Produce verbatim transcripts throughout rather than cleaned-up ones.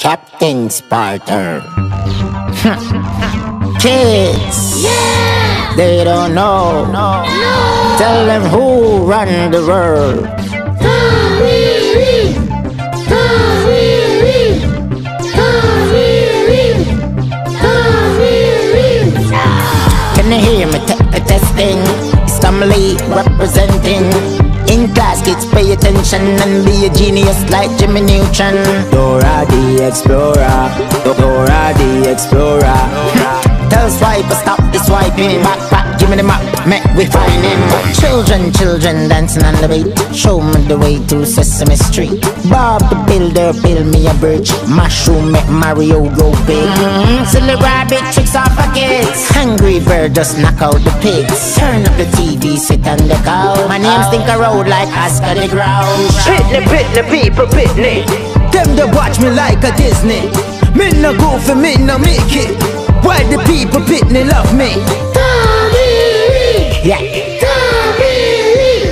Captain Sparta. Kids, Yeah! they don't know. No! Tell them who run the world. Ka-wee-wee! Ka-wee-wee! Ka-wee-wee! Ka-wee-wee! Can you hear me te- testing? Stumley representing. In class, kids pay attention and be a genius like Jimmy Neutron. Dora the Explorer, Dora the Explorer. Tell swiper stop the swiping. Back, back, give me the map, make we find him. Children, children dancing on the beat. Show me the way to Sesame Street. Bob the Builder build me a bridge. Mushroom make Mario go big. Mm-hmm. Silly rabbit tricks off for kids. Hungry bird just knock out the pigs. Turn up the T V, sit on the couch. My name stink a road like Oscar the Grouch. Pitney, pitney, people, pitney. Them they watch me like a Disney. Me no go for me no make it. Why the people pitney love me? Ka-wee-wee! Yeah, Ka-wee-wee!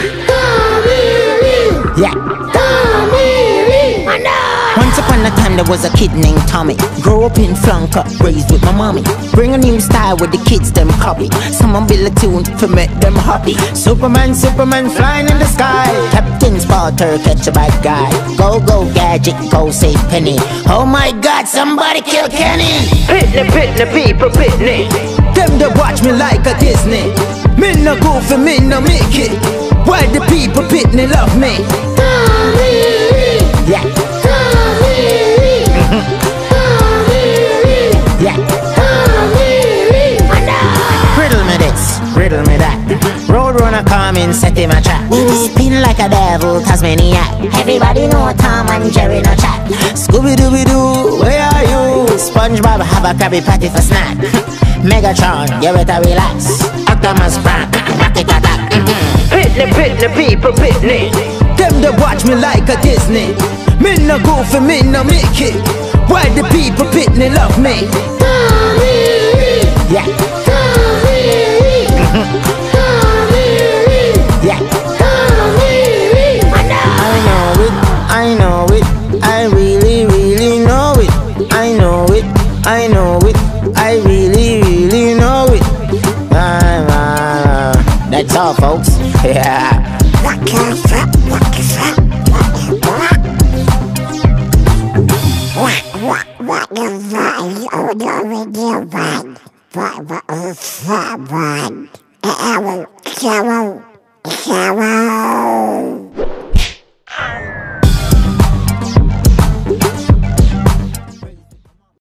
Ka-wee-wee! yeah. Ka-wee-wee! Once upon a time there was a kid named Tommy. Grew up in Flanker, raised with my mommy. Bring a new style with the kids them copy. Someone build a tune for make them happy. Superman, Superman flying in the sky. Captain Sparta catch a bad guy. Go, go gadget, go save Penny. Oh my God, somebody kill Kenny. Pitney, pitney, people, pitney. Them they watch me like a Disney. Me no go for me no make it. Why the people pitney love me? Ka-wee-wee! Yeah, Ka-wee-wee! Ka-wee-wee! yeah. Ka-wee-wee! Riddle me this, riddle me that. Roadrunner come in, set him a trap. Spin like a devil, Tasmaniac. Everybody know Tom and Jerry no chat. Scooby-Dooby-Doo, where are you? SpongeBob have a Krabby Patty for snack. Megatron, you better relax. Optimus Prime, rocket attack. Pitney, pitney, people, pitney. Them they watch me like a Disney. Me no go for me no make it. Why the people pitney love me? Ka-wee-wee! Yeah.